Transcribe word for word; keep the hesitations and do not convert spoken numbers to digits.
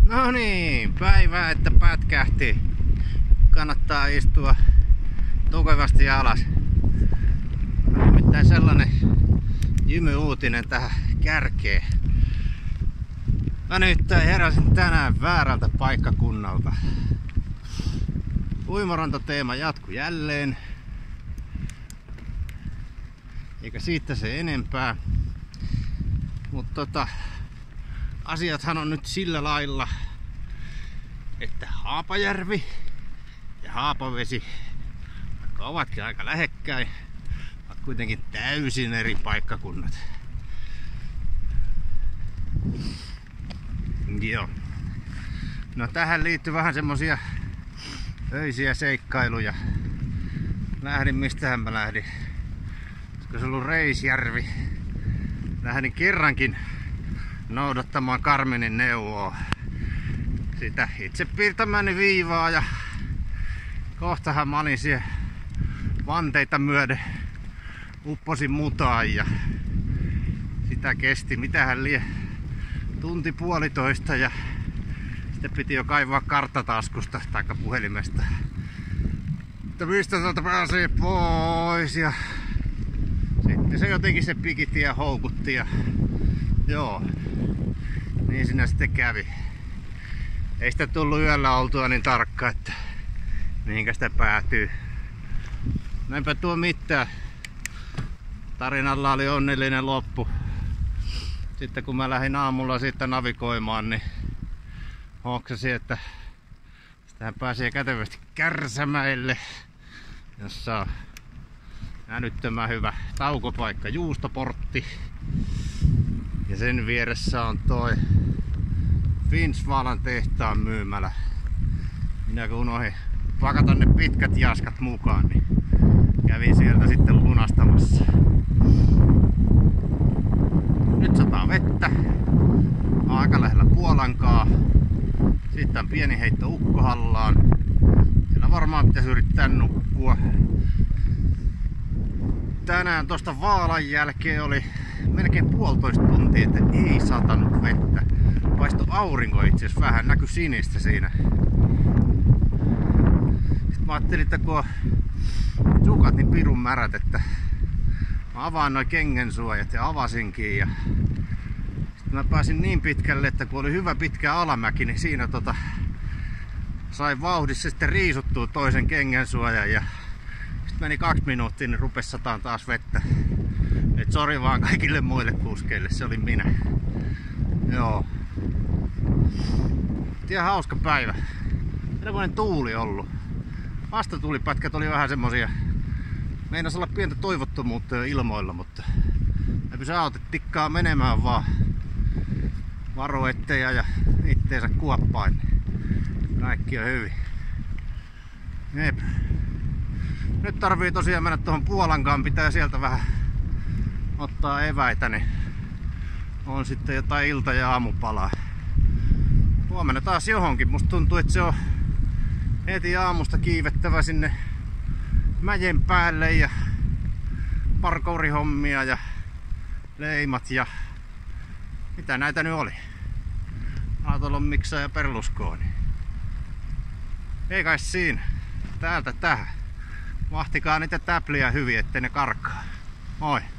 No niin, päivää että pätkähti. Kannattaa istua tukevasti alas. Nimittäin sellainen jymy-uutinen tähän kärkeen. Mä nyt heräsin tänään väärältä paikkakunnalta. Uimarantateema jatkuu jälleen. Eikä siitä se enempää. Mutta tota, asiathan on nyt sillä lailla, että Haapajärvi ja Haapavesi, vaikka ovatkin aika lähekkäin, ovat kuitenkin täysin eri paikkakunnat. Joo. No tähän liittyy vähän semmosia öisiä seikkailuja. Lähdin, mistähän mä lähdin? Olisiko se ollut Reisjärvi? Lähdin kerrankin noudattamaan Karmenin neuvoa. Sitä itse piirtämäni viivaa ja kohtahan mä olin siellä vanteita myöden upposin mutaan ja sitä kesti mitähän lie tunti puolitoista ja sitten piti jo kaivaa karttataskusta tai puhelimesta, että mistä tuolta pääsee pois ja sitten se jotenkin se pikitti ja houkutti ja joo, niin siinä sitten kävi. Ei sitä tullut yöllä oltua niin tarkka, että mihinkä sitä päätyy. Näinpä tuo mitään. Tarinalla oli onnellinen loppu. Sitten kun mä lähdin aamulla siitä navigoimaan, niin hoksasin, että sitähän pääsee kätevästi Kärsämäelle, jossa on älyttömän hyvä taukopaikka, juustoportti. Ja sen vieressä on toi Finsvalan tehtaan myymälä. Minä kun unohdin pakata ne pitkät jaskat mukaan, niin kävin sieltä sitten lunastamassa. Nyt sataa vettä. Aika lähellä Puolankaa. Sitten on pieni heitto Ukkohallaan. Siellä varmaan pitäisi yrittää nukkua. Tänään tosta Vaalan jälkeen oli melkein puolitoista tuntia, että ei satanut vettä. Paisto aurinko itse asiassa vähän, näkyi sinistä siinä. Sitten mä ajattelin, että kun on sukat niin pirun märät, että mä avaan noi kengensuojat ja avasinkin. Ja sitten mä pääsin niin pitkälle, että kun oli hyvä pitkä alamäki, niin siinä tota sai vauhdissa sitten riisuttua toisen kengensuojan. Ja sitten meni kaksi minuuttia, niin rupesi sataan taas vettä. Et sori vaan kaikille muille kuskeille, se oli minä. Joo. Ihan hauska päivä. Erikoinen tuuli ollut. Vastatuulipätkät oli vähän semmosia. Meinas olla pientä toivottomuutta ilmoilla, mutta eipä se auto tikkaa menemään vaan. Varo ettei ja itteensä kuoppain. Kaikki on hyvin. Jep. Nyt tarvii tosiaan mennä tuohon Puolankaan, pitää sieltä vähän ottaa eväitä, niin on sitten jotain ilta- ja aamupalaa. Huomenna taas johonkin. Musta tuntuu, että se on heti aamusta kiivettävä sinne mäjen päälle ja parkourihommia ja leimat ja mitä näitä nyt oli. Autolommiksa ja Perluskooni. Ei kai siinä. Täältä tähän. Vahtikaa niitä täpliä hyvin, ettei ne karkaa. Moi!